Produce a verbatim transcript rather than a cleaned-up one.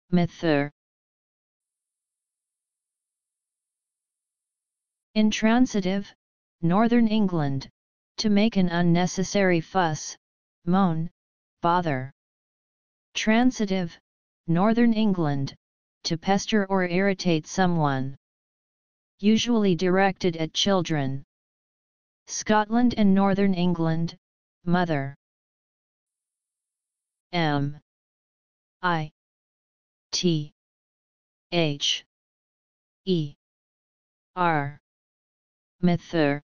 mither. Intransitive, Northern England, to make an unnecessary fuss, moan, bother. Transitive, Northern England, to pester or irritate someone. Usually directed at children. Scotland and Northern England, mother. M I T H E R mither.